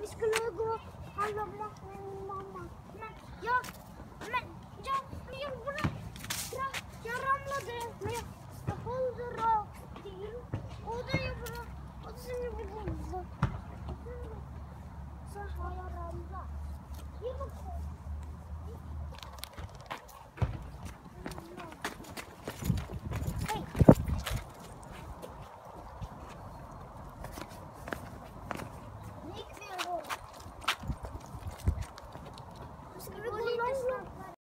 vi skulle gå halva mat med min mamma. Men jag gjorde